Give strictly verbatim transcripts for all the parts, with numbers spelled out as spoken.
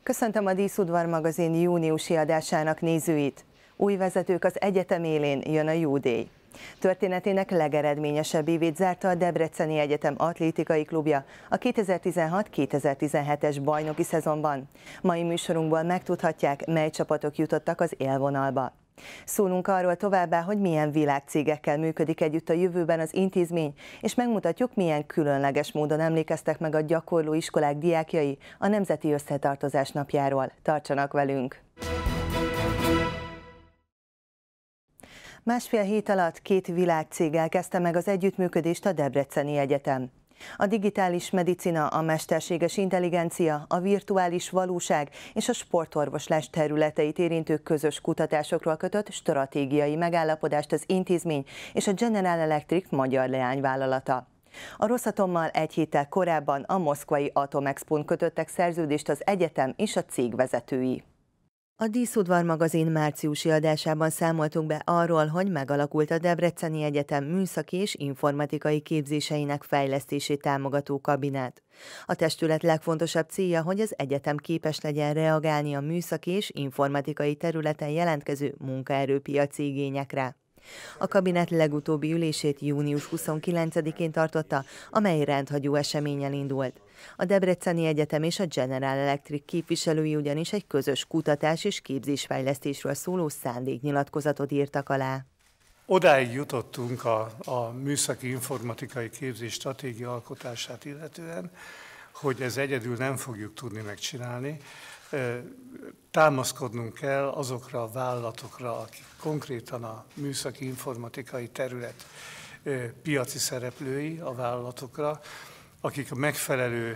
Köszöntöm a Díszudvar magazin júniusi adásának nézőit. Új vezetők az egyetem élén, jön a Júdély. Történetének legeredményesebb évét zárta a Debreceni Egyetem atlétikai klubja a kétezer-tizenhat kétezer-tizenhetes bajnoki szezonban. Mai műsorunkból megtudhatják, mely csapatok jutottak az élvonalba. Szólunk arról továbbá, hogy milyen világcégekkel működik együtt a jövőben az intézmény, és megmutatjuk, milyen különleges módon emlékeztek meg a gyakorló iskolák diákjai a Nemzeti Összetartozás napjáról. Tartsanak velünk! Másfél hét alatt két világcéggel kezdte meg az együttműködést a Debreceni Egyetem. A digitális medicina, a mesterséges intelligencia, a virtuális valóság és a sportorvoslás területeit érintő közös kutatásokról kötött stratégiai megállapodást az intézmény és a General Electric magyar leányvállalata. A Rosatommal egy héttel korábban a moszkvai Atomexpón kötöttek szerződést az egyetem és a cég vezetői. A Díszudvar magazin márciusi adásában számoltunk be arról, hogy megalakult a Debreceni Egyetem műszaki és informatikai képzéseinek fejlesztését támogató kabinet. A testület legfontosabb célja, hogy az egyetem képes legyen reagálni a műszaki és informatikai területen jelentkező munkaerőpiaci igényekre. A kabinet legutóbbi ülését június huszonkilencedikén tartotta, amely rendhagyó eseménnyel indult. A Debreceni Egyetem és a General Electric képviselői ugyanis egy közös kutatás és képzésfejlesztésről szóló szándéknyilatkozatot írtak alá. Odáig jutottunk a, a műszaki informatikai képzés stratégia alkotását illetően, hogy ez egyedül nem fogjuk tudni megcsinálni. Támaszkodnunk kell azokra a vállalatokra, akik konkrétan a műszaki informatikai terület piaci szereplői a vállalatokra, akik a megfelelő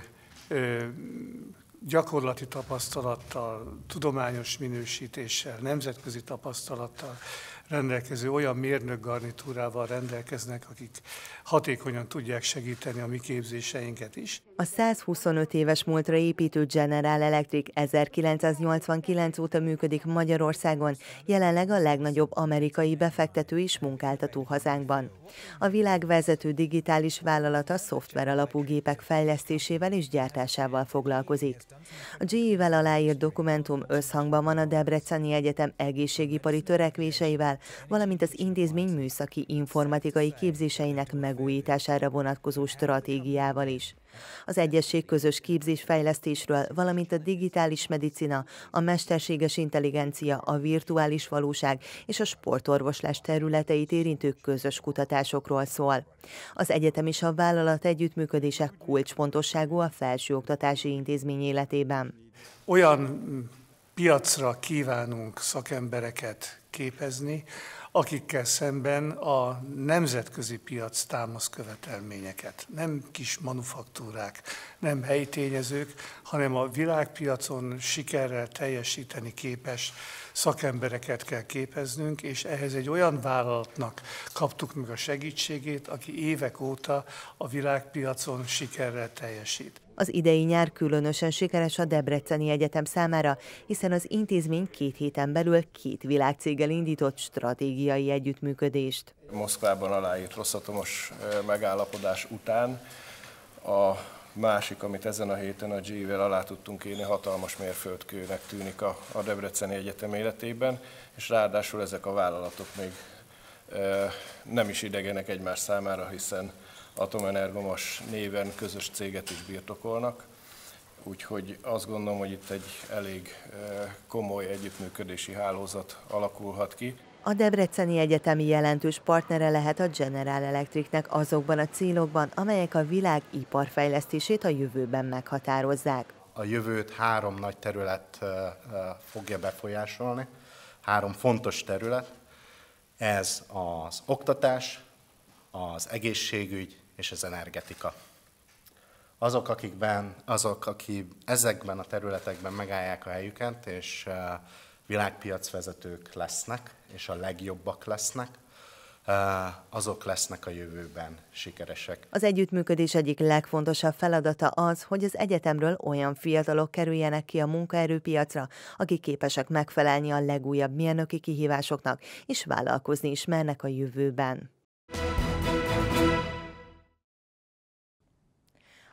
gyakorlati tapasztalattal, tudományos minősítéssel, nemzetközi tapasztalattal rendelkező olyan mérnökgarnitúrával rendelkeznek, akik hatékonyan tudják segíteni a mi képzéseinket is. A százhuszonöt éves múltra építő General Electric ezerkilencszáznyolcvankilenc óta működik Magyarországon, jelenleg a legnagyobb amerikai befektető és munkáltató hazánkban. A világ vezető digitális vállalata szoftver alapú gépek fejlesztésével és gyártásával foglalkozik. A gé é-vel aláírt dokumentum összhangban van a Debreceni Egyetem egészségipari törekvéseivel, valamint az intézmény műszaki informatikai képzéseinek megújítására vonatkozó stratégiával is. Az egyesség közös képzésfejlesztésről, valamint a digitális medicina, a mesterséges intelligencia, a virtuális valóság és a sportorvoslás területeit érintő közös kutatásokról szól. Az egyetem és a vállalat együttműködése kulcsfontosságú a felsőoktatási intézmény életében. Olyan piacra kívánunk szakembereket képezni, akikkel szemben a nemzetközi piac támasz követelményeket. Nem kis manufaktúrák, nem helyi tényezők, hanem a világpiacon sikerrel teljesíteni képes szakembereket kell képeznünk, és ehhez egy olyan vállalatnak kaptuk meg a segítségét, aki évek óta a világpiacon sikerrel teljesít. Az idei nyár különösen sikeres a Debreceni Egyetem számára, hiszen az intézmény két héten belül két világcéggel indított stratégiai együttműködést. Moszkvában aláírt rosszatomos megállapodás után a másik, amit ezen a héten a gé é-vel alá tudtunk írni, hatalmas mérföldkőnek tűnik a, a Debreceni Egyetem életében, és ráadásul ezek a vállalatok még e, nem is idegenek egymás számára, hiszen Atomenergomos néven közös céget is birtokolnak, úgyhogy azt gondolom, hogy itt egy elég komoly együttműködési hálózat alakulhat ki. A Debreceni Egyetem jelentős partnere lehet a General Electricnek azokban a célokban, amelyek a világ iparfejlesztését a jövőben meghatározzák. A jövőt három nagy terület fogja befolyásolni, három fontos terület. Ez az oktatás, az egészségügy és az energetika. Azok, akikben, azok, akik ezekben a területekben megállják a helyüket, és világpiacvezetők lesznek, és a legjobbak lesznek, azok lesznek a jövőben sikeresek. Az együttműködés egyik legfontosabb feladata az, hogy az egyetemről olyan fiatalok kerüljenek ki a munkaerőpiacra, akik képesek megfelelni a legújabb mérnöki kihívásoknak, és vállalkozni is mernek a jövőben.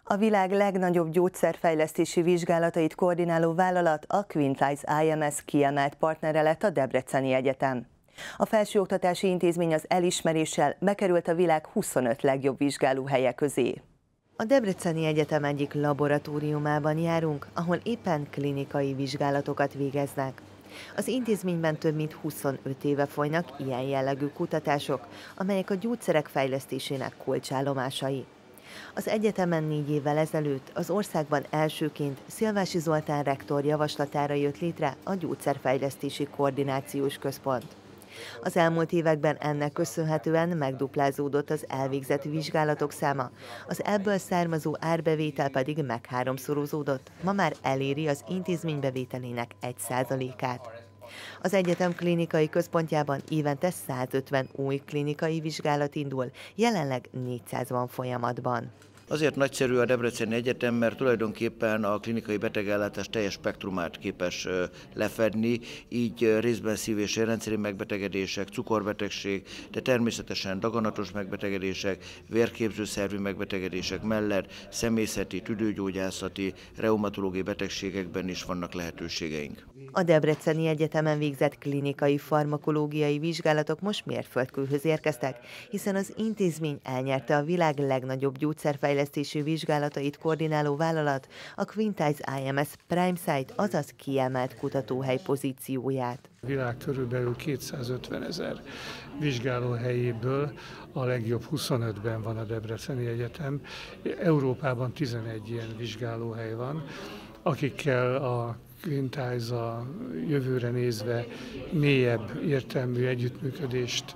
A világ legnagyobb gyógyszerfejlesztési vizsgálatait koordináló vállalat, a Quintiles I M S kiemelt partnere lett a Debreceni Egyetem. A felsőoktatási intézmény az elismeréssel bekerült a világ huszonöt legjobb vizsgálóhelye közé. A Debreceni Egyetem egyik laboratóriumában járunk, ahol éppen klinikai vizsgálatokat végeznek. Az intézményben több mint huszonöt éve folynak ilyen jellegű kutatások, amelyek a gyógyszerek fejlesztésének kulcsállomásai. Az egyetemen négy évvel ezelőtt az országban elsőként Szilvási Zoltán rektor javaslatára jött létre a Gyógyszerfejlesztési Koordinációs Központ. Az elmúlt években ennek köszönhetően megduplázódott az elvégzett vizsgálatok száma, az ebből származó árbevétel pedig megháromszorozódott, ma már eléri az intézmény bevételének egy százalékát. Az egyetem klinikai központjában évente százötven új klinikai vizsgálat indul, jelenleg négyszáz van folyamatban. Azért nagyszerű a Debreceni Egyetem, mert tulajdonképpen a klinikai betegellátás teljes spektrumát képes lefedni, így részben szív- és érrendszeri megbetegedések, cukorbetegség, de természetesen daganatos megbetegedések, vérképzőszervi megbetegedések mellett személyzeti, tüdőgyógyászati, reumatológiai betegségekben is vannak lehetőségeink. A Debreceni Egyetemen végzett klinikai farmakológiai vizsgálatok most mérföldkőhöz érkeztek, hiszen az intézmény elnyerte a világ legnagyobb gyógyszerfejlesztési vizsgálatait koordináló vállalat, a Quintiles I M S Prime Site, azaz kiemelt kutatóhely pozícióját. A világ körülbelül kétszázötven ezer vizsgálóhelyéből a legjobb huszonötben van a Debreceni Egyetem. Európában tizenegy ilyen vizsgálóhely van, akikkel a Quintiles a jövőre nézve mélyebb értelmű együttműködést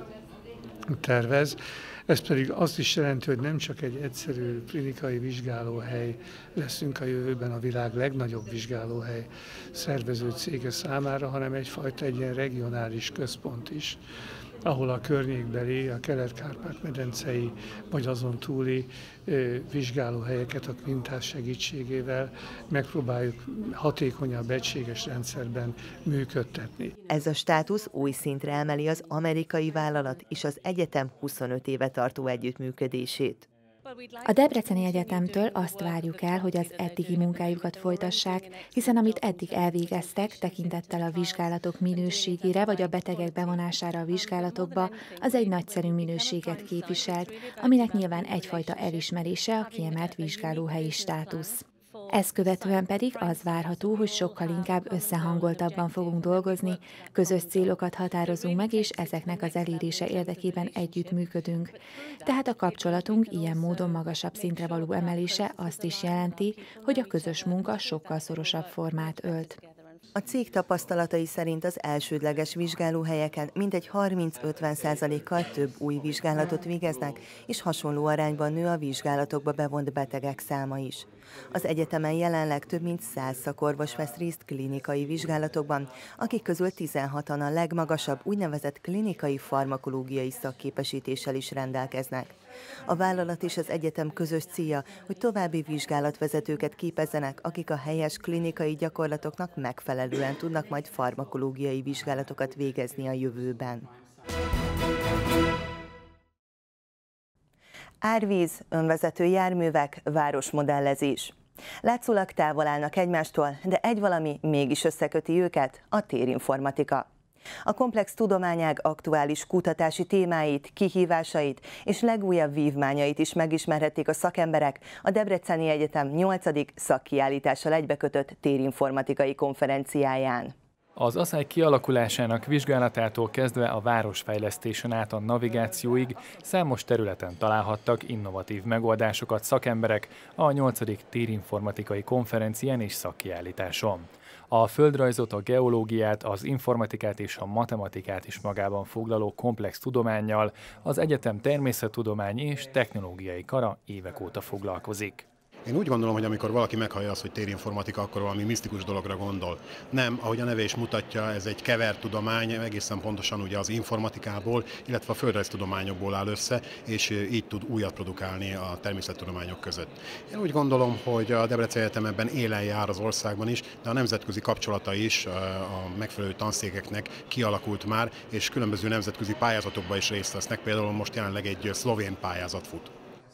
tervez. Ez pedig azt is jelenti, hogy nem csak egy egyszerű klinikai vizsgálóhely leszünk a jövőben a világ legnagyobb vizsgálóhely szervező cége számára, hanem egyfajta egy ilyen regionális központ is, ahol a környékbeli, a kelet-kárpát-medencei vagy azon túli vizsgálóhelyeket a Quintiles segítségével megpróbáljuk hatékonyabb, egységes rendszerben működtetni. Ez a státusz új szintre emeli az amerikai vállalat és az egyetem huszonöt éve tartó együttműködését. A Debreceni Egyetemtől azt várjuk el, hogy az eddigi munkájukat folytassák, hiszen amit eddig elvégeztek, tekintettel a vizsgálatok minőségére vagy a betegek bevonására a vizsgálatokba, az egy nagyszerű minőséget képviselt, aminek nyilván egyfajta elismerése a kiemelt vizsgálóhelyi státusz. Ezt követően pedig az várható, hogy sokkal inkább összehangoltabban fogunk dolgozni, közös célokat határozunk meg, és ezeknek az elérése érdekében együttműködünk. Tehát a kapcsolatunk ilyen módon magasabb szintre való emelése azt is jelenti, hogy a közös munka sokkal szorosabb formát ölt. A cég tapasztalatai szerint az elsődleges vizsgálóhelyeken mintegy harminc-ötven százalékkal több új vizsgálatot végeznek, és hasonló arányban nő a vizsgálatokba bevont betegek száma is. Az egyetemen jelenleg több mint száz szakorvos vesz részt klinikai vizsgálatokban, akik közül tizenhatan a legmagasabb úgynevezett klinikai farmakológiai szakképesítéssel is rendelkeznek. A vállalat és az egyetem közös célja, hogy további vizsgálatvezetőket képezzenek, akik a helyes klinikai gyakorlatoknak megfelelően tudnak majd farmakológiai vizsgálatokat végezni a jövőben. Árvíz, önvezető járművek, városmodellezés. Látszólag távol állnak egymástól, de egy valami mégis összeköti őket, a térinformatika. A komplex tudományág aktuális kutatási témáit, kihívásait és legújabb vívmányait is megismerhették a szakemberek a Debreceni Egyetem nyolcadik szakkiállítással egybekötött térinformatikai konferenciáján. Az asszály kialakulásának vizsgálatától kezdve a városfejlesztésen át a navigációig számos területen találhattak innovatív megoldásokat szakemberek a nyolcadik térinformatikai konferencián és szakkiállításon. A földrajzot, a geológiát, az informatikát és a matematikát is magában foglaló komplex tudománnyal az egyetem természettudományi és technológiai kara évek óta foglalkozik. Én úgy gondolom, hogy amikor valaki meghallja azt, hogy térinformatika, akkor valami misztikus dologra gondol. Nem, ahogy a neve is mutatja, ez egy kevert tudomány, egészen pontosan ugye az informatikából, illetve a földrajztudományokból áll össze, és így tud újat produkálni a természettudományok között. Én úgy gondolom, hogy a Debreceni Egyetem ebben élen jár az országban is, de a nemzetközi kapcsolata is a megfelelő tanszékeknek kialakult már, és különböző nemzetközi pályázatokban is részt vesznek, például most jelenleg egy szlovén pályázat fut.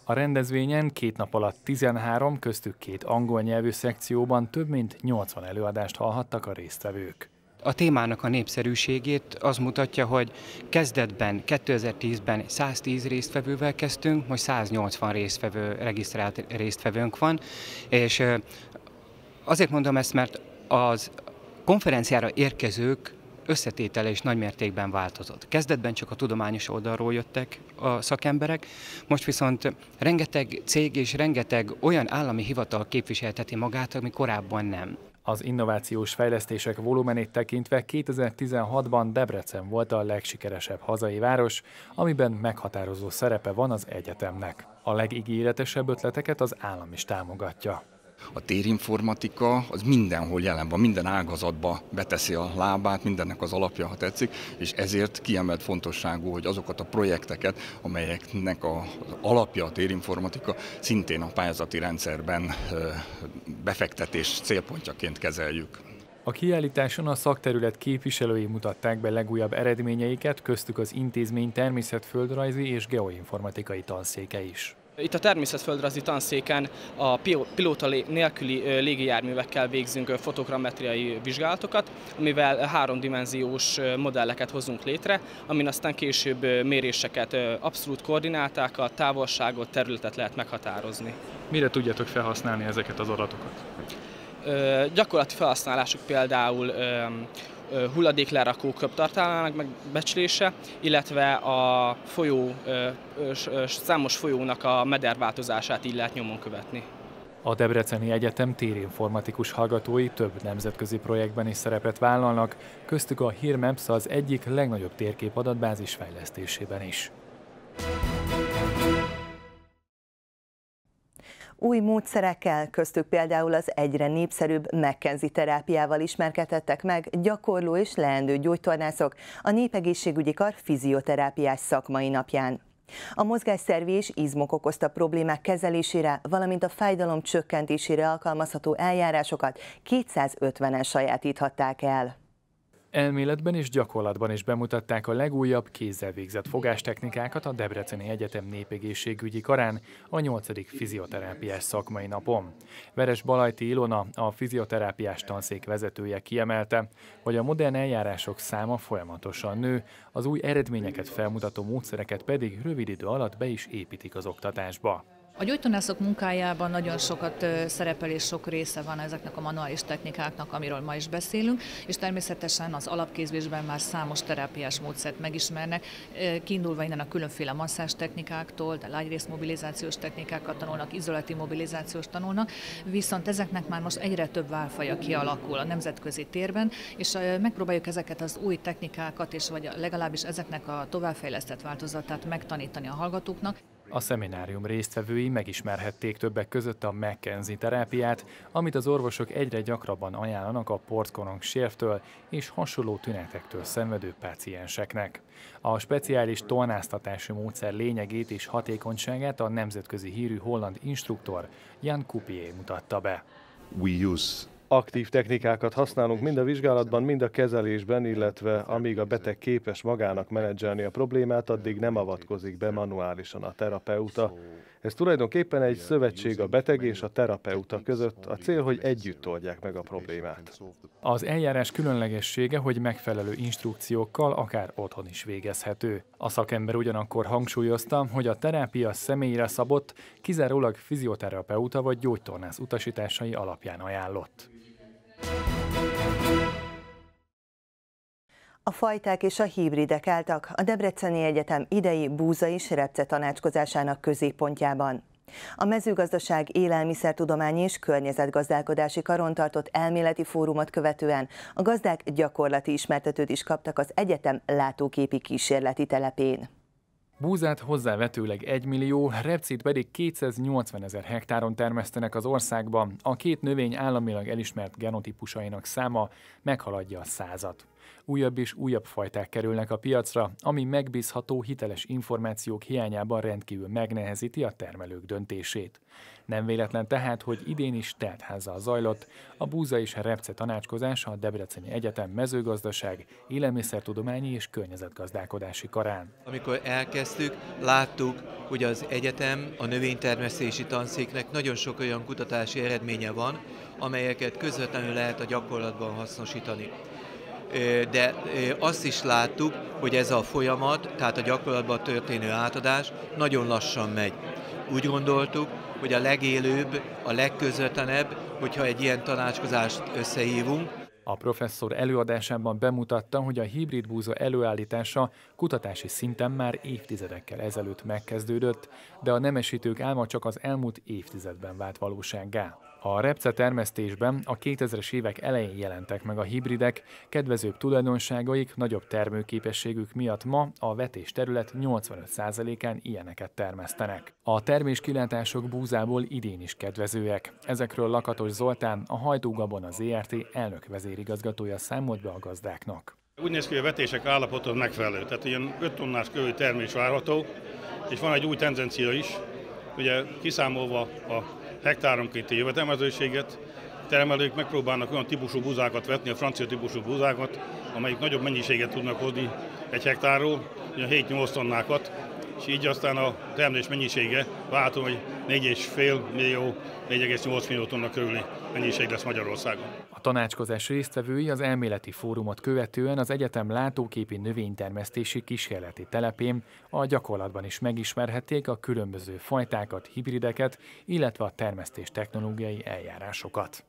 A rendezvényen két nap alatt tizenhárom, köztük két angol nyelvű szekcióban több mint nyolcvan előadást hallhattak a résztvevők. A témának a népszerűségét az mutatja, hogy kezdetben, kétezer-tízben száztíz résztvevővel kezdtünk, most száznyolcvan résztvevő, regisztrált résztvevőnk van, és azért mondom ezt, mert az konferenciára érkezők összetétele is nagymértékben változott. Kezdetben csak a tudományos oldalról jöttek a szakemberek, most viszont rengeteg cég és rengeteg olyan állami hivatal képviselteti magát, ami korábban nem. Az innovációs fejlesztések volumenét tekintve kétezer-tizenhatban Debrecen volt a legsikeresebb hazai város, amiben meghatározó szerepe van az egyetemnek. A legígéretesebb ötleteket az állam is támogatja. A térinformatika az mindenhol jelen van, minden ágazatba beteszi a lábát, mindennek az alapja, ha tetszik, és ezért kiemelt fontosságú, hogy azokat a projekteket, amelyeknek az alapja a térinformatika, szintén a pályázati rendszerben befektetés célpontjaként kezeljük. A kiállításon a szakterület képviselői mutatták be legújabb eredményeiket, köztük az intézmény természetföldrajzi és geoinformatikai tanszéke is. Itt a természetföldrajzi tanszéken a pilóta nélküli légijárművekkel végzünk fotogrammetriai vizsgálatokat, amivel háromdimenziós modelleket hozunk létre, amin aztán később méréseket, abszolút koordinátákat, távolságot, területet lehet meghatározni. Mire tudjátok felhasználni ezeket az adatokat? Ö, gyakorlati felhasználásuk például ö, hulladéklerakó köbtartalmának megbecslése, illetve a folyó, ö, ö, számos folyónak a mederváltozását így lehet nyomon követni. A Debreceni Egyetem térinformatikus hallgatói több nemzetközi projektben is szerepet vállalnak, köztük a HearMaps az egyik legnagyobb térképadatbázis fejlesztésében is. Új módszerekkel, köztük például az egyre népszerűbb McKenzie terápiával ismerkedhettek meg gyakorló és leendő gyógytornászok a Népegészségügyi Kar fizioterápiás szakmai napján. A mozgásszervi és izmok okozta problémák kezelésére, valamint a fájdalom csökkentésére alkalmazható eljárásokat kétszázötvenen sajátíthatták el. Elméletben és gyakorlatban is bemutatták a legújabb kézzel végzett fogástechnikákat a Debreceni Egyetem Népegészségügyi Karán a nyolcadik fizioterápiás szakmai napon. Veres Balajti Ilona, a fizioterápiás tanszék vezetője kiemelte, hogy a modern eljárások száma folyamatosan nő, az új eredményeket felmutató módszereket pedig rövid idő alatt be is építik az oktatásba. A gyógytornászok munkájában nagyon sokat szerepel és sok része van ezeknek a manuális technikáknak, amiről ma is beszélünk, és természetesen az alapképzésben már számos terápiás módszert megismernek, kiindulva innen a különféle masszázs technikáktól, de lágyrészmobilizációs technikákat tanulnak, izolati mobilizációs tanulnak, viszont ezeknek már most egyre több válfaja kialakul a nemzetközi térben, és megpróbáljuk ezeket az új technikákat, és vagy legalábbis ezeknek a továbbfejlesztett változatát megtanítani a hallgatóknak. A szeminárium résztvevői megismerhették többek között a McKenzie terápiát, amit az orvosok egyre gyakrabban ajánlanak a porckorong sérvtől és hasonló tünetektől szenvedő pácienseknek. A speciális tornáztatási módszer lényegét és hatékonyságát a nemzetközi hírű holland instruktor Jan Coupier mutatta be. We use Aktív technikákat használunk mind a vizsgálatban, mind a kezelésben, illetve amíg a beteg képes magának menedzselni a problémát, addig nem avatkozik be manuálisan a terapeuta. Ez tulajdonképpen egy szövetség a beteg és a terapeuta között, a cél, hogy együtt oldják meg a problémát. Az eljárás különlegessége, hogy megfelelő instrukciókkal akár otthon is végezhető. A szakember ugyanakkor hangsúlyozta, hogy a terápia személyre szabott, kizárólag fizioterapeuta vagy gyógytornász utasításai alapján ajánlott. A fajták és a hibridek álltak a Debreceni Egyetem idei búza és repce tanácskozásának középpontjában. A mezőgazdaság, élelmiszertudományi és környezetgazdálkodási karon tartott elméleti fórumot követően a gazdák gyakorlati ismertetőt is kaptak az egyetem látóképi kísérleti telepén. Búzát hozzávetőleg egy millió, repcét pedig kétszáznyolcvanezer hektáron termesztenek az országban. A két növény államilag elismert genotípusainak száma meghaladja a százat. Újabb és újabb fajták kerülnek a piacra, ami megbízható, hiteles információk hiányában rendkívül megnehezíti a termelők döntését. Nem véletlen tehát, hogy idén is teltházzal zajlott a búza és a repce tanácskozás a Debreceni Egyetem mezőgazdaság, élelmiszertudományi és környezetgazdálkodási karán. Amikor elkezdtük, láttuk, hogy az egyetem, a növénytermesztési tanszéknek nagyon sok olyan kutatási eredménye van, amelyeket közvetlenül lehet a gyakorlatban hasznosítani. De azt is láttuk, hogy ez a folyamat, tehát a gyakorlatban történő átadás nagyon lassan megy. Úgy gondoltuk, hogy a legélőbb, a legközvetlenebb, hogyha egy ilyen tanácskozást összehívunk. A professzor előadásában bemutatta, hogy a hibrid búza előállítása kutatási szinten már évtizedekkel ezelőtt megkezdődött, de a nemesítők álma csak az elmúlt évtizedben vált valósággá. A repce termesztésben a kétezres évek elején jelentek meg a hibridek, kedvezőbb tulajdonságaik, nagyobb termőképességük miatt ma a vetés terület nyolcvanöt százalékán ilyeneket termesztenek. A terméskilátások búzából idén is kedvezőek. Ezekről Lakatos Zoltán, a Hajdú Gabona zé er té elnök vezérigazgatója számolt be a gazdáknak. Úgy néz ki, hogy a vetések állapota megfelelő, tehát ilyen öt tonnás körüli termés várható, és van egy új tendencia is, ugye kiszámolva a hektáronkénti jövedelmezőséget, termelők megpróbálnak olyan típusú búzákat vetni, a francia típusú búzákat, amelyik nagyobb mennyiséget tudnak hozni egy hektárról, olyan hét-nyolc tonnákat, és így aztán a termelés mennyisége váltó, hogy négy egész öt millió, négy egész nyolc millió tonna körüli mennyiség lesz Magyarországon. A tanácskozás résztvevői az elméleti fórumot követően az egyetem látóképi növénytermesztési kísérleti telepén a gyakorlatban is megismerhették a különböző fajtákat, hibrideket, illetve a termesztés technológiai eljárásokat.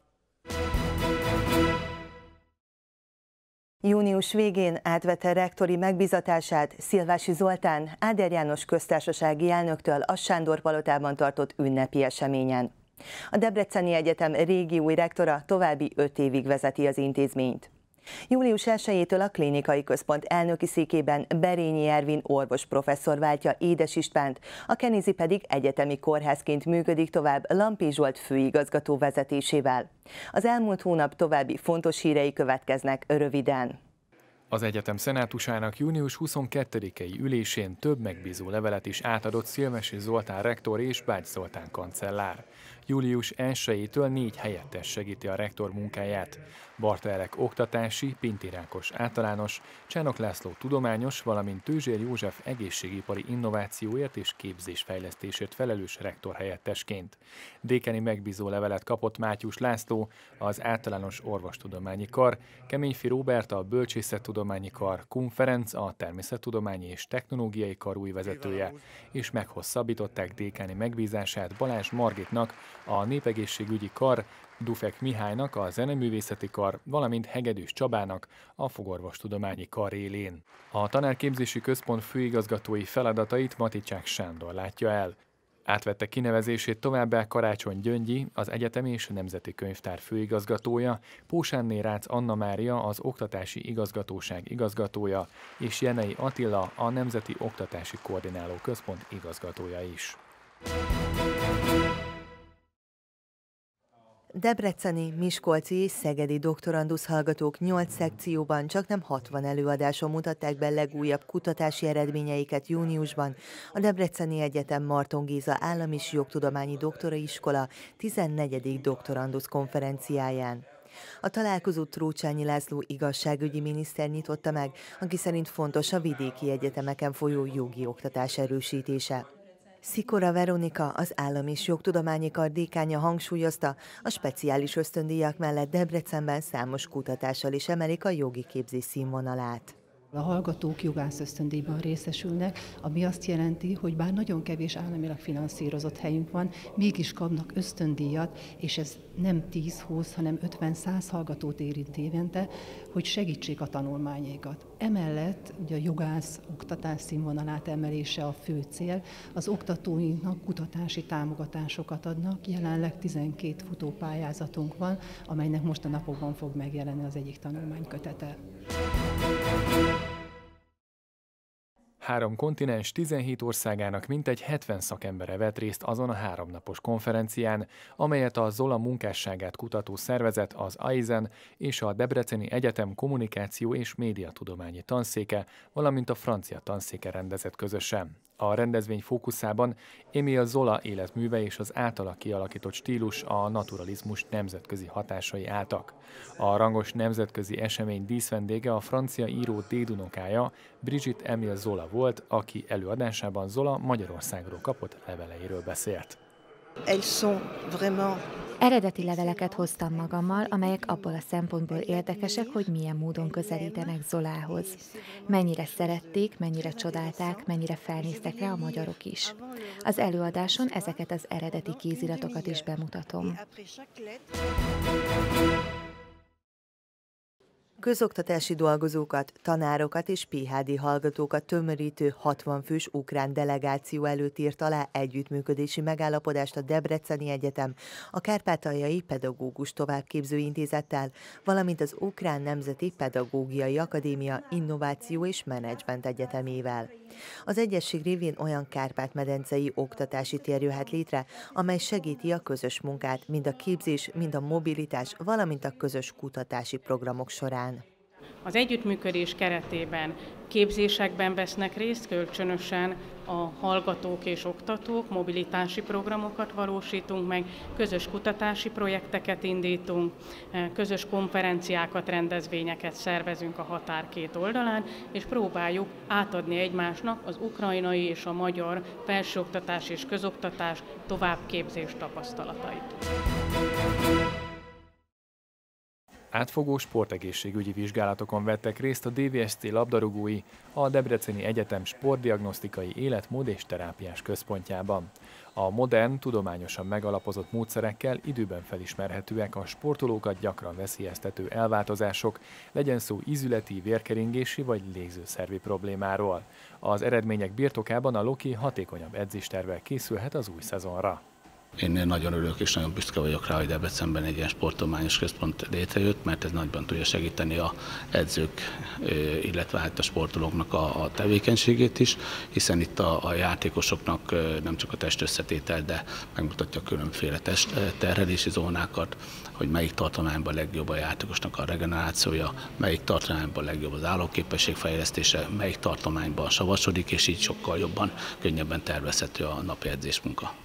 Június végén átvette rektori megbízatását Szilvási Zoltán Áder János köztársasági elnöktől a Sándor-palotában tartott ünnepi eseményen. A Debreceni Egyetem régi új rektora további öt évig vezeti az intézményt. július elsejétől a klinikai központ elnöki székében Berényi Ervin orvos professzor váltja Édes Istvánt, a Kenézi pedig egyetemi kórházként működik tovább Lampi Zsolt főigazgató vezetésével. Az elmúlt hónap további fontos hírei következnek röviden. Az egyetem szenátusának június huszonkettedikei ülésén több megbízó levelet is átadott Szilvási Zoltán rektor és Bács Zoltán kancellár. július elsejétől négy helyettes segíti a rektor munkáját. Barta Elek oktatási, Pintér Ákos általános, Csánok László tudományos, valamint Tőzsér József egészségipari innovációért és képzésfejlesztésért felelős rektor helyettesként. Dékeni megbízó levelet kapott Mátyus László, az általános orvostudományi kar, Keményfi Róbert a bölcsészettudományi kar, Kun Ferenc a természettudományi és technológiai kar új vezetője, és meghosszabbították dékáni megbízását Balázs Margitnak, a népegészségügyi kar, Dufek Mihálynak a zeneművészeti kar, valamint Hegedűs Csabának a fogorvostudományi kar élén. A tanárképzési központ főigazgatói feladatait Maticsák Sándor látja el. Átvette kinevezését továbbá Karácsony Gyöngyi, az Egyetemi és Nemzeti Könyvtár főigazgatója, Pósánné Rácz Anna Mária, az Oktatási Igazgatóság igazgatója, és Jenei Attila, a Nemzeti Oktatási Koordináló Központ igazgatója is. Debreceni, miskolci és szegedi doktorandusz hallgatók nyolc szekcióban csaknem hatvan előadáson mutatták be legújabb kutatási eredményeiket júniusban a Debreceni Egyetem Marton Géza Állam- és Jogtudományi Doktoraiskola tizennegyedik doktorandusz konferenciáján. A találkozót Trócsányi László igazságügyi miniszter nyitotta meg, aki szerint fontos a vidéki egyetemeken folyó jogi oktatás erősítése. Szikora Veronika, az Állam- és Jogtudományi Kar dékánya hangsúlyozta, a speciális ösztöndíjak mellett Debrecenben számos kutatással is emelik a jogi képzés színvonalát. A hallgatók jogász ösztöndíjban részesülnek, ami azt jelenti, hogy bár nagyon kevés államilag finanszírozott helyünk van, mégis kapnak ösztöndíjat, és ez nem tíz-húsz, hanem ötven-száz hallgatót érint évente, hogy segítsék a tanulmányaikat. Emellett ugye a jogász oktatás színvonalát emelése a fő cél, az oktatóinknak kutatási támogatásokat adnak, jelenleg tizenkét futópályázatunk van, amelynek most a napokban fog megjelenni az egyik tanulmánykötete. Három kontinens tizenhét országának mintegy hetven szakembere vett részt azon a háromnapos konferencián, amelyet a Zola munkásságát kutató szervezet, az AIZEN és a Debreceni Egyetem kommunikáció és médiatudományi tanszéke, valamint a francia tanszéke rendezett közösen. A rendezvény fókuszában Émile Zola életműve és az általa kialakított stílus, a naturalizmus nemzetközi hatásai álltak. A rangos nemzetközi esemény díszvendége a francia író dédunokája, Brigitte Émile Zola volt, aki előadásában Zola Magyarországról kapott leveleiről beszélt. Eredeti leveleket hoztam magammal, amelyek abból a szempontból érdekesek, hogy milyen módon közelítenek Zolához. Mennyire szerették, mennyire csodálták, mennyire felnéztek rá a magyarok is. Az előadáson ezeket az eredeti kéziratokat is bemutatom. Közoktatási dolgozókat, tanárokat és pé há dé hallgatókat tömörítő hatvan fős ukrán delegáció előtt írt alá együttműködési megállapodást a Debreceni Egyetem, a Kárpátaljai Pedagógus Továbbképző Intézettel, valamint az Ukrán Nemzeti Pedagógiai Akadémia Innováció és Menedzsment Egyetemével. Az egyesség révén olyan kárpát-medencei oktatási tér jöhet létre, amely segíti a közös munkát, mind a képzés, mind a mobilitás, valamint a közös kutatási programok során. Az együttműködés keretében képzésekben vesznek részt kölcsönösen a hallgatók és oktatók, mobilitási programokat valósítunk meg, közös kutatási projekteket indítunk, közös konferenciákat, rendezvényeket szervezünk a határ két oldalán, és próbáljuk átadni egymásnak az ukrajnai és a magyar felsőoktatás és közoktatás továbbképzés tapasztalatait. Átfogó sportegészségügyi vizsgálatokon vettek részt a dé vé es cé labdarúgói a Debreceni Egyetem sportdiagnosztikai életmód és terápiás központjában. A modern, tudományosan megalapozott módszerekkel időben felismerhetőek a sportolókat gyakran veszélyeztető elváltozások, legyen szó ízületi, vérkeringési vagy légzőszervi problémáról. Az eredmények birtokában a Loki hatékonyabb edzéstervvel készülhet az új szezonra. Én nagyon örülök és nagyon büszke vagyok rá, hogy Debrecenben egy ilyen sporttudományos központ létrejött, mert ez nagyban tudja segíteni a edzők, illetve hát a sportolóknak a, a tevékenységét is, hiszen itt a, a játékosoknak nem csak a testösszetétel, de megmutatja a különféle testterhelési zónákat, hogy melyik tartományban legjobb a játékosnak a regenerációja, melyik tartományban legjobb az állóképesség fejlesztése, melyik tartományban savasodik, és így sokkal jobban, könnyebben tervezhető a napi edzésmunka.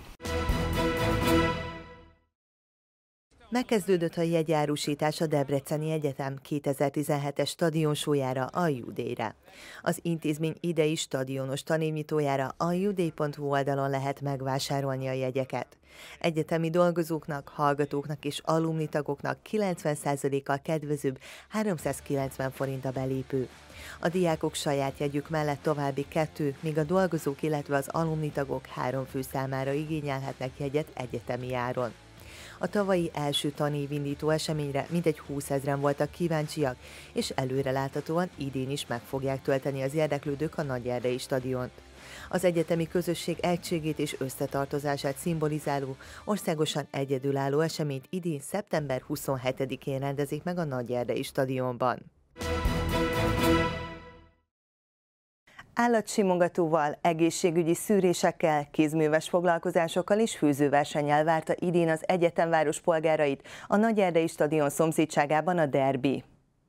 Megkezdődött a jegyárusítás a Debreceni Egyetem kétezer-tizenhetes stadionsójára, a Judéra. Az intézmény idei stadionos tanévnyitójára a judé pont hu oldalon lehet megvásárolni a jegyeket. Egyetemi dolgozóknak, hallgatóknak és alumni tagoknak kilencven százalékkal kedvezőbb háromszázkilencven forint a belépő. A diákok saját jegyük mellett további kettő, míg a dolgozók, illetve az alumni tagok három fő számára igényelhetnek jegyet egyetemi áron. A tavalyi első tanévindító eseményre mintegy húszezren voltak kíváncsiak, és előreláthatóan idén is meg fogják tölteni az érdeklődők a Nagyerdei stadiont. Az egyetemi közösség egységét és összetartozását szimbolizáló, országosan egyedülálló eseményt idén szeptember huszonhetedikén rendezik meg a Nagyerdei stadionban. Állatsimogatóval, egészségügyi szűrésekkel, kézműves foglalkozásokkal és főzőversennyel várta idén az egyetemváros polgárait a Nagyerdei stadion szomszédságában a derbi.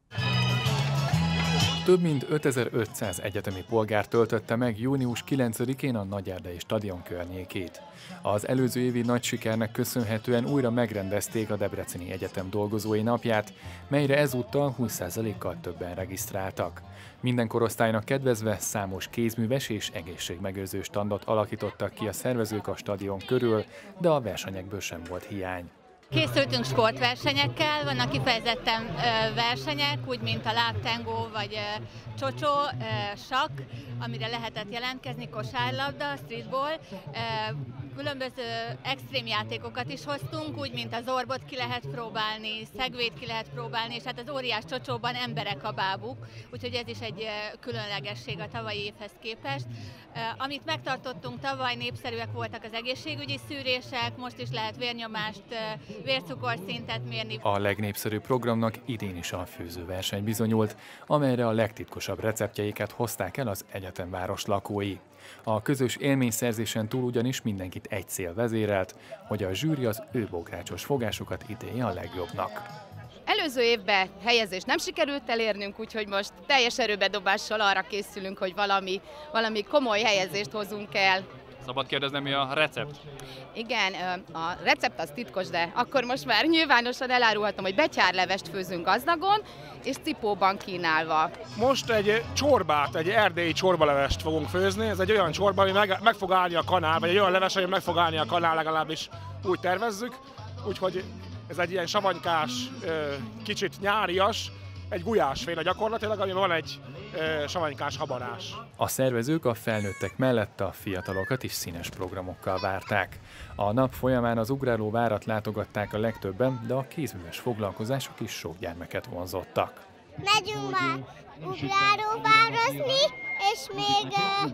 Több mint ötezer-ötszáz egyetemi polgár töltötte meg június kilencedikén a Nagyerdei stadion környékét. Az előző évi nagy sikernek köszönhetően újra megrendezték a Debreceni Egyetem dolgozói napját, melyre ezúttal húsz százalékkal többen regisztráltak. Minden korosztálynak kedvezve számos kézműves és egészségmegőrző standot alakítottak ki a szervezők a stadion körül, de a versenyekből sem volt hiány. Készültünk sportversenyekkel, vannak kifejezetten versenyek, úgy mint a lábtengó vagy csocsó, sakk, amire lehetett jelentkezni, kosárlabda, streetball. Különböző extrém játékokat is hoztunk, úgy, mint az orbot ki lehet próbálni, szegvét ki lehet próbálni, és hát az óriás csocsóban emberek a bábuk, úgyhogy ez is egy különlegesség a tavalyi évhez képest. Amit megtartottunk tavaly, népszerűek voltak az egészségügyi szűrések, most is lehet vérnyomást, vércukorszintet mérni. A legnépszerűbb programnak idén is a főzőverseny bizonyult, amelyre a legtitkosabb receptjeiket hozták el az egyetemváros lakói. A közös élményszerzésen túl ugyanis mindenkit egy cél vezérelt, hogy a zsűri az ő bográcsos fogásokat ítélje a legjobbnak. Előző évben helyezést nem sikerült elérnünk, úgyhogy most teljes erőbedobással arra készülünk, hogy valami, valami komoly helyezést hozunk el. Szabad kérdeznem, mi a recept? Igen, a recept az titkos, de akkor most már nyilvánosan elárulhatom, hogy betyárlevest főzünk gazdagon, és cipóban kínálva. Most egy csorbát, egy erdélyi csorbalevest fogunk főzni. Ez egy olyan csorba, ami meg, meg fog állni a kanál, vagy egy olyan leves, ami meg fog állni a kanál, legalábbis úgy tervezzük. Úgyhogy ez egy ilyen savanykás, kicsit nyárias, egy gulyásféle gyakorlatilag, ami van egy savanykás habarás. A szervezők a felnőttek mellett a fiatalokat is színes programokkal várták. A nap folyamán az ugráló várat látogatták a legtöbben, de a kézműves foglalkozások is sok gyermeket vonzottak. Megyünk már ugrálóvározni, és még,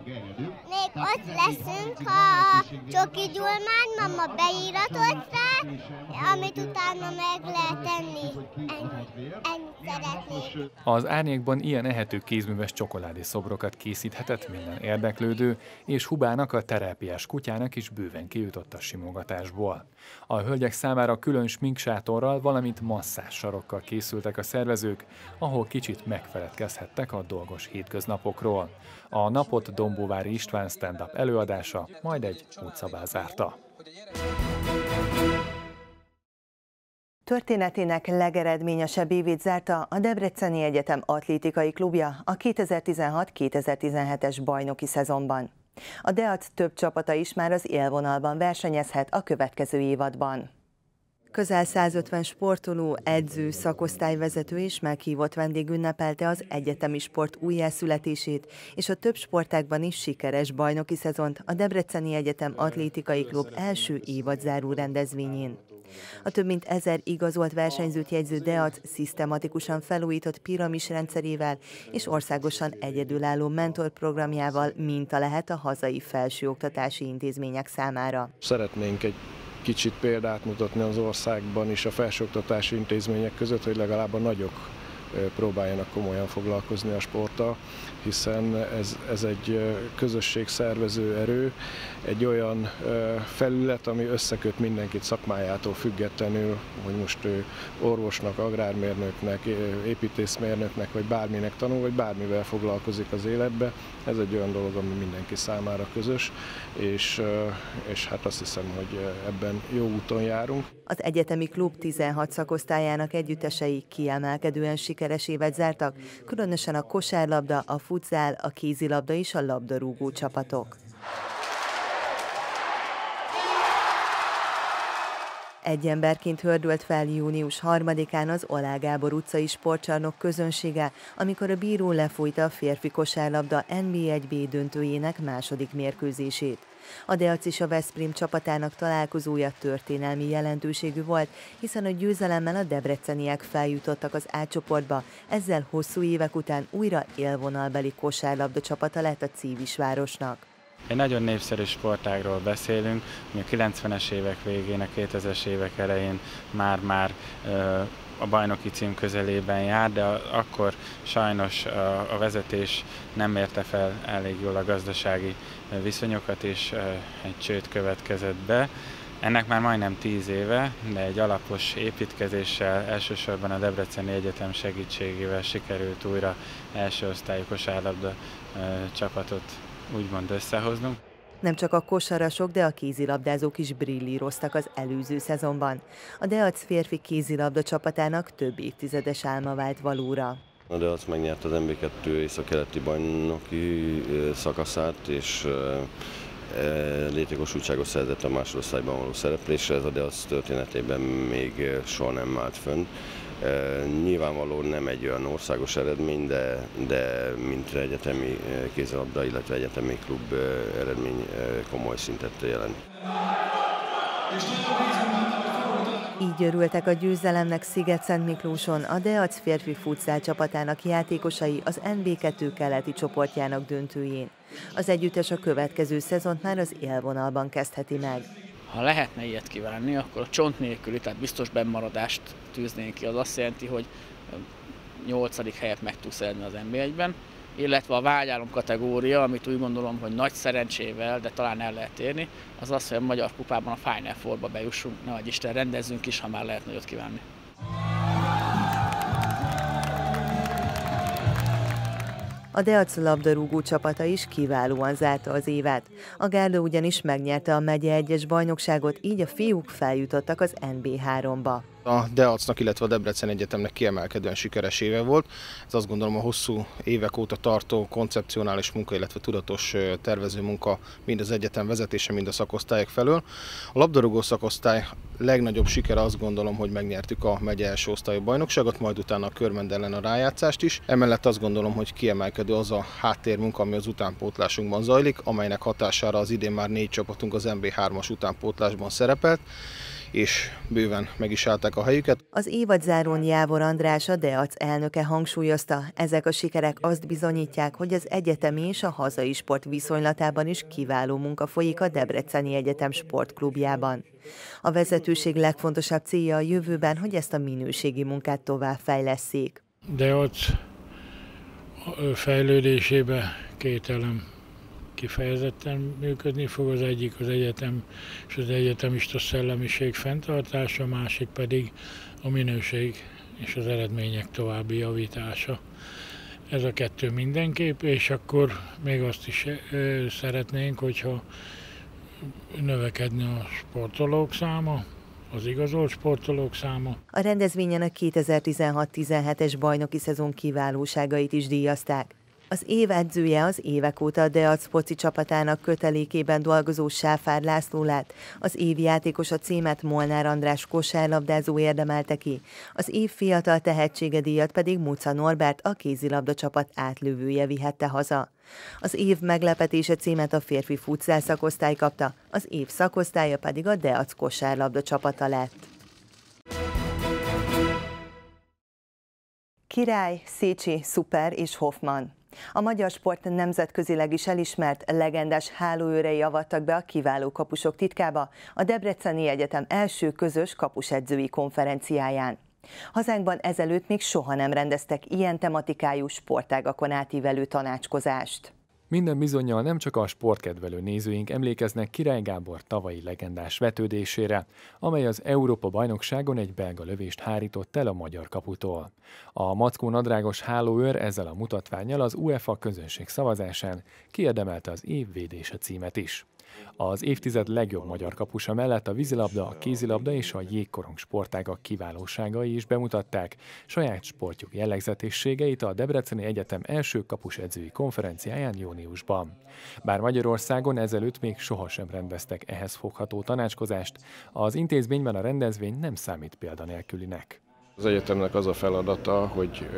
még ott leszünk, ha a csoki gyulmány mama beíratott rá, amit utána meg lehet enni. Ennyi, ennyit szeretnék. Az árnyékban ilyen ehető kézműves csokoládé szobrokat készíthetett minden érdeklődő, és Hubának, a terápiás kutyának is bőven kijutott a simogatásból. A hölgyek számára külön sminksátorral, valamint masszázsarokkal készültek a szervezők, ahol kicsit megfeledkezhettek a dolgos hétköznapokról. A napot Dombóvári István stand-up előadása, majd egy utcabál zárta. Történetének legeredményesebb évét zárta a Debreceni Egyetem atlétikai klubja a kétezer-tizenhat kétezer-tizenhetes bajnoki szezonban. A Deac több csapata is már az élvonalban versenyezhet a következő évadban. Közel százötven sportoló, edző, szakosztályvezető és meghívott vendég ünnepelte az egyetemi sport újjászületését, és a több sportágban is sikeres bajnoki szezont a Debreceni Egyetem Atlétikai Klub első évadzáró rendezvényén. A több mint ezer igazolt versenyzőt jegyző Deac szisztematikusan felújított piramis rendszerével és országosan egyedülálló mentorprogramjával minta lehet a hazai felsőoktatási intézmények számára. Szeretnénk egy kicsit példát mutatni az országban is a felsőoktatási intézmények között, hogy legalább a nagyok próbáljanak komolyan foglalkozni a sporttal, hiszen ez, ez egy közösségszervező erő, egy olyan felület, ami összeköt mindenkit szakmájától függetlenül, hogy most ő orvosnak, agrármérnöknek, építészmérnöknek, vagy bárminek tanul, vagy bármivel foglalkozik az életbe. Ez egy olyan dolog, ami mindenki számára közös, és, és hát azt hiszem, hogy ebben jó úton járunk. Az egyetemi klub tizenhat szakosztályának együttesei kiemelkedően sikeres évet zártak, különösen a kosárlabda, a futzál, a kézilabda és a labdarúgó csapatok. Egy emberként hördült fel június harmadikán az Oláh Gábor utcai sportcsarnok közönsége, amikor a bíró lefújta a férfi kosárlabda en bé egy bé döntőjének második mérkőzését. A Deac és a Veszprém csapatának találkozója történelmi jelentőségű volt, hiszen a győzelemmel a debreceniek feljutottak az A csoportba, ezzel hosszú évek után újra élvonalbeli kosárlabda csapata lett a Cívisvárosnak. Egy nagyon népszerű sportágról beszélünk, ami a kilencvenes évek végén, a kétezres évek elején már-már a bajnoki cím közelében jár, de akkor sajnos a vezetés nem mérte fel elég jól a gazdasági viszonyokat, és egy csőd következett be. Ennek már majdnem tíz éve, de egy alapos építkezéssel, elsősorban a Debreceni Egyetem segítségével sikerült újra első osztályú kosárlabda csapatot úgymond összehoznunk. Nem csak a kosarasok, de a kézilabdázók is brillíroztak az előző szezonban. A Deac férfi kézilabda csapatának több évtizedes álma vált valóra. A Deac megnyerte az en bé kettő északkeleti bajnoki szakaszát, és létjogosultságot szerzett a másodosztályban való szereplésre. Ez a Deac történetében még soha nem állt fönn. Nyilvánvalóan nem egy olyan országos eredmény, de, de mint egyetemi kézilabda, illetve egyetemi klub eredmény komoly szintet jelent. Így örültek a győzelemnek Sziget-Szentmiklóson a Deac férfi futszál csapatának játékosai az en bé kettő keleti csoportjának döntőjén. Az együttes a következő szezont már az élvonalban kezdheti meg. Ha lehetne ilyet kívánni, akkor a csont nélküli, tehát biztos bennmaradást tűznénk ki. Az azt jelenti, hogy nyolcadik helyet meg tudsz szerezni az en bé egyben, illetve a vágyálom kategória, amit úgy gondolom, hogy nagy szerencsével, de talán el lehet érni, az az, hogy a Magyar Kupában a Final Fourba bejussunk, nehogy Isten, rendezzünk is, ha már lehet nagyot kívánni. A Deac labdarúgó csapata is kiválóan zárta az évet. A Gárda ugyanis megnyerte a megye egyes bajnokságot, így a fiúk feljutottak az en bé háromba. A Deacnak, illetve a Debrecen Egyetemnek kiemelkedően sikeres éve volt. Ez azt gondolom a hosszú évek óta tartó koncepcionális munka, illetve tudatos tervező munka mind az egyetem vezetése, mind a szakosztályok felől. A labdarúgó szakosztály legnagyobb sikere azt gondolom, hogy megnyertük a megye első osztályú bajnokságot, majd utána a Körmend ellen a rájátszást is. Emellett azt gondolom, hogy kiemelkedő az a háttérmunka, ami az utánpótlásunkban zajlik, amelynek hatására az idén már négy csapatunk az en bé hármas utánpótlásban szerepelt, és bőven meg is állták a helyüket. Az évadzárón Jávor András, a Deac elnöke hangsúlyozta, ezek a sikerek azt bizonyítják, hogy az egyetemi és a hazai sport viszonylatában is kiváló munka folyik a Debreceni Egyetem sportklubjában. A vezetőség legfontosabb célja a jövőben, hogy ezt a minőségi munkát továbbfejlesszék. Deac fejlődésébe két elem kifejezetten működni fog, az egyik az egyetem és az egyetemista szellemiség fenntartása, a másik pedig a minőség és az eredmények további javítása. Ez a kettő mindenképp, és akkor még azt is szeretnénk, hogyha növekedne a sportolók száma, az igazolt sportolók száma. A rendezvényen a kétezer-tizenhat tizenhetes bajnoki szezon kiválóságait is díjazták. Az év edzője az évek óta a Deac foci csapatának kötelékében dolgozó Sáfár László lett. Az év játékosa címet Molnár András kosárlabdázó érdemelte ki. Az év fiatal tehetsége díjat pedig Muca Norbert, a kézilabda csapat átlövője vihette haza. Az év meglepetése címet a férfi futszál szakosztály kapta, az év szakosztálya pedig a Deac kosárlabda csapata lett. Király, Szécsi, Szuper és Hoffman. A magyar sport nemzetközileg is elismert, legendás hálóőrei avattak be a kiváló kapusok titkába a Debreceni Egyetem első közös kapusedzői konferenciáján. Hazánkban ezelőtt még soha nem rendeztek ilyen tematikájú sportágakon átívelő tanácskozást. Minden bizonnyal nem csak a sportkedvelő nézőink emlékeznek Király Gábor tavalyi legendás vetődésére, amely az Európa-bajnokságon egy belga lövést hárított el a magyar kaputól. A mackó nadrágos hálóőr ezzel a mutatvánnyal az UEFA közönség szavazásán kiérdemelte az év védése címet is. Az évtized legjobb magyar kapusa mellett a vízilabda, a kézilabda és a jégkorong sportágak kiválóságai is bemutatták saját sportjuk jellegzetességeit a Debreceni Egyetem első kapusedzői konferenciáján júniusban. Bár Magyarországon ezelőtt még sohasem rendeztek ehhez fogható tanácskozást, az intézményben a rendezvény nem számít példanélkülinek. Az egyetemnek az a feladata, hogy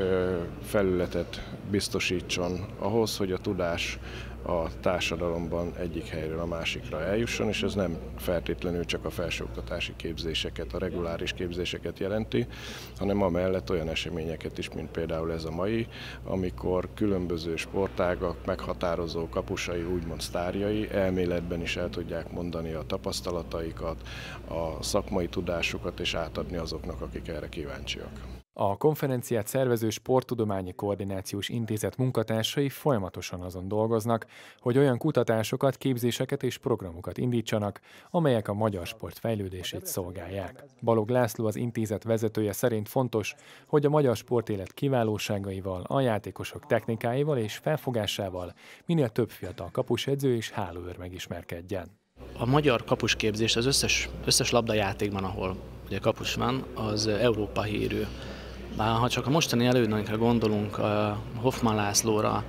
felületet biztosítson ahhoz, hogy a tudás a társadalomban egyik helyről a másikra eljusson, és ez nem feltétlenül csak a felsőoktatási képzéseket, a reguláris képzéseket jelenti, hanem amellett olyan eseményeket is, mint például ez a mai, amikor különböző sportágak meghatározó kapusai, úgymond sztárjai elméletben is el tudják mondani a tapasztalataikat, a szakmai tudásukat és átadni azoknak, akik erre kíváncsiak. A konferenciát szervező Sporttudományi Koordinációs Intézet munkatársai folyamatosan azon dolgoznak, hogy olyan kutatásokat, képzéseket és programokat indítsanak, amelyek a magyar sport fejlődését szolgálják. Balog László, az intézet vezetője szerint fontos, hogy a magyar sportélet kiválóságaival, a játékosok technikáival és felfogásával minél több fiatal kapusedző és hálóőr megismerkedjen. A magyar kapusképzés az összes, összes labdajátékban, ahol ugye kapus van, az Európa hírű. Bár ha csak a mostani elődönkre gondolunk, Hoffman Lászlóra,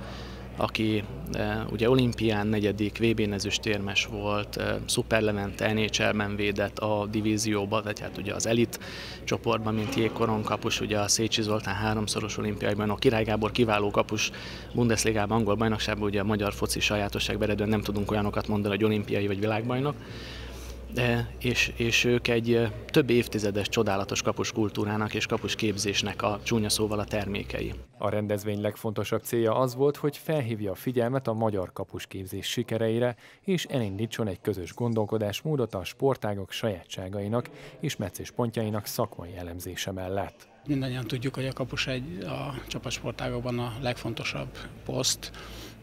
aki ugye olimpián negyedik, vé bén ezüstérmes volt, Super Levente en há el-ben védett a divízióba, vagy hát ugye az elit csoportban, mint jégkorong kapus, ugye a Szécsi Zoltán háromszoros olimpiai bajnok, Király Gábor kiváló kapus, Bundesligában, angol bajnokságban, ugye a magyar foci sajátosságban eredően nem tudunk olyanokat mondani, hogy olimpiai vagy világbajnok. és, és ők egy több évtizedes csodálatos kapus kultúrának és kapus képzésnek a csúnya szóval a termékei. A rendezvény legfontosabb célja az volt, hogy felhívja a figyelmet a magyar kapusképzés sikereire, és elindítson egy közös gondolkodásmódot a sportágok sajátságainak és meccéspontjainak szakmai elemzése mellett. Mindannyian tudjuk, hogy a kapus egy a csapatsportágokban a legfontosabb poszt.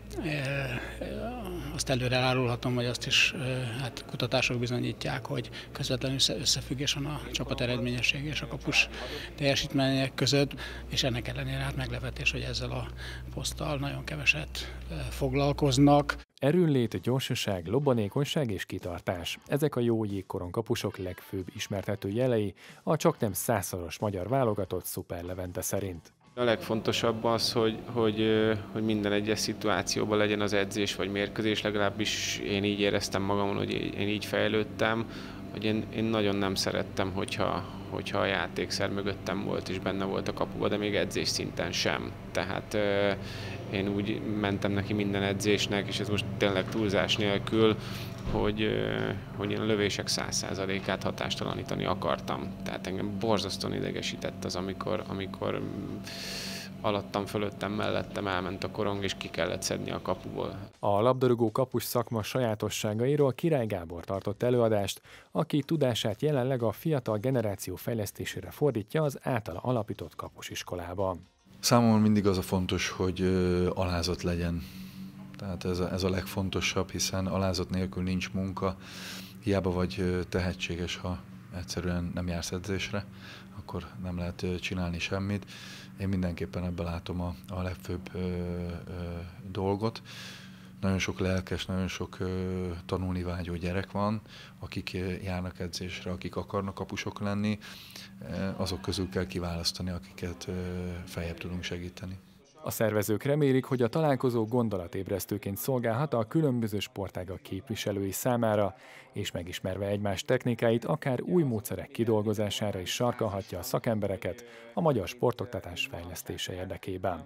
Azt előre elárulhatom, hogy azt is hát, kutatások bizonyítják, hogy közvetlenül összefüggés van a csapat eredményesség és a kapus teljesítmények között, és ennek ellenére hát meglepetés, hogy ezzel a poszttal nagyon keveset foglalkoznak. Erőnlét, gyorsaság, lobbanékonyság és kitartás. Ezek a jó jégkoron kapusok legfőbb ismertető jelei a csaknem százszoros magyar válogatott Szuper Levente szerint. A legfontosabb az, hogy, hogy, hogy minden egyes szituációban legyen az edzés vagy mérkőzés, legalábbis én így éreztem magamon, hogy én így fejlődtem, hogy én, én nagyon nem szerettem, hogyha, hogyha a játékszer mögöttem volt és benne volt a kapuba, de még edzés szinten sem. Tehát én úgy mentem neki minden edzésnek, és ez most tényleg túlzás nélkül, hogy, hogy én a lövések száz százalékát hatástalanítani akartam. Tehát engem borzasztóan idegesített az, amikor, amikor alattam, fölöttem, mellettem elment a korong, és ki kellett szedni a kapuból. A labdarúgó kapus szakma sajátosságairól Király Gábor tartott előadást, aki tudását jelenleg a fiatal generáció fejlesztésére fordítja az általa alapított kapusiskolában. Számomra mindig az a fontos, hogy alázat legyen. Tehát ez a, ez a legfontosabb, hiszen alázat nélkül nincs munka, hiába vagy tehetséges, ha egyszerűen nem jársz edzésre, akkor nem lehet csinálni semmit. Én mindenképpen ebben látom a, a legfőbb ö, ö, dolgot. Nagyon sok lelkes, nagyon ö, tanulni vágyó gyerek van, akik járnak edzésre, akik akarnak kapusok lenni, azok közül kell kiválasztani, akiket ö, feljebb tudunk segíteni. A szervezők remélik, hogy a találkozó gondolatébresztőként szolgálhat a különböző sportágak képviselői számára, és megismerve egymás technikáit, akár új módszerek kidolgozására is sarkalhatja a szakembereket a magyar sportoktatás fejlesztése érdekében.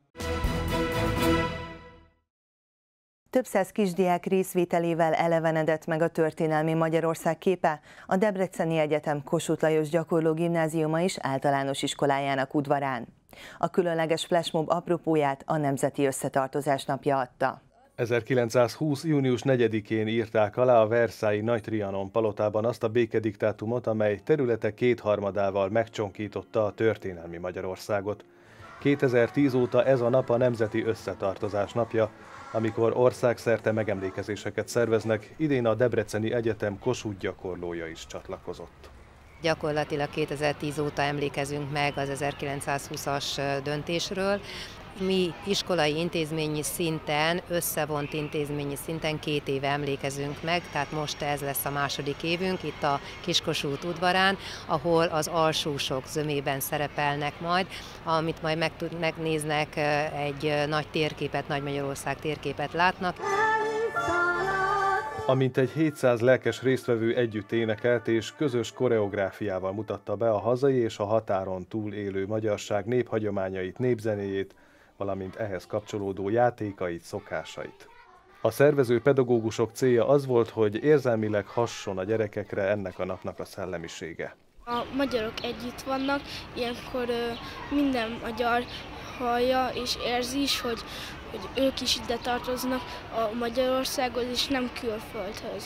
Több száz kisdiák részvételével elevenedett meg a történelmi Magyarország képe a Debreceni Egyetem Kossuth Lajos Gyakorló Gimnáziuma és általános iskolájának udvarán. A különleges flashmob apropóját a Nemzeti Összetartozás napja adta. ezerkilencszázhúsz. június negyedikén írták alá a Versailles Nagy Trianon palotában azt a békediktátumot, amely területe kétharmadával megcsonkította a történelmi Magyarországot. kétezer-tíz óta ez a nap a Nemzeti Összetartozás napja, amikor országszerte megemlékezéseket szerveznek, idén a Debreceni Egyetem Kossuth gyakorlója is csatlakozott. Gyakorlatilag kétezer-tíz óta emlékezünk meg az ezerkilencszázhúszas döntésről. Mi iskolai intézményi szinten, összevont intézményi szinten két éve emlékezünk meg, tehát most ez lesz a második évünk itt a Kis-Kossuth udvarán, ahol az alsósok zömében szerepelnek majd, amit majd megnéznek, egy nagy térképet, Nagy Magyarország térképet látnak. Amint egy hétszáz lelkes résztvevő együtt énekelt és közös koreográfiával mutatta be a hazai és a határon túl élő magyarság néphagyományait, népzenéjét, valamint ehhez kapcsolódó játékait, szokásait. A szervező pedagógusok célja az volt, hogy érzelmileg hasson a gyerekekre ennek a napnak a szellemisége. A magyarok együtt vannak, ilyenkor minden magyar hallja és érzi is, hogy, hogy ők is ide tartoznak a Magyarországhoz, és nem külföldhöz.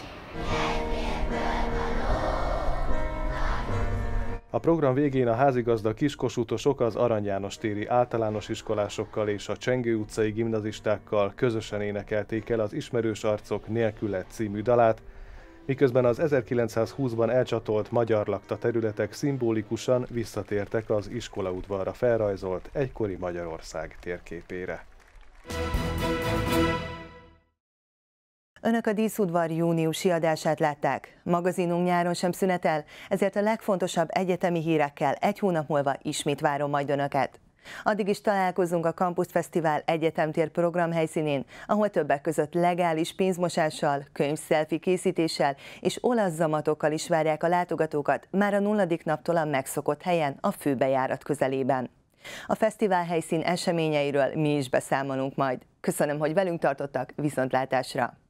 A program végén a házigazda kiskossuthosok az Arany János téri általános iskolásokkal és a Csengő utcai gimnazistákkal közösen énekelték el az Ismerős arcok nélküle című dalát, miközben az ezerkilencszázhúszban elcsatolt magyar lakta területek szimbolikusan visszatértek az iskolaudvarra felrajzolt egykori Magyarország térképére. Önök a díszudvar júniusi adását látták. Magazinunk nyáron sem szünetel, ezért a legfontosabb egyetemi hírekkel egy hónap múlva ismét várom majd Önöket. Addig is találkozunk a Campus Fesztivál Egyetemtér program helyszínén, ahol többek között legális pénzmosással, könyvszelfi készítéssel és olasz zamatokkal is várják a látogatókat már a nulladik naptól a megszokott helyen, a főbejárat közelében. A fesztivál helyszín eseményeiről mi is beszámolunk majd. Köszönöm, hogy velünk tartottak, viszontlátásra!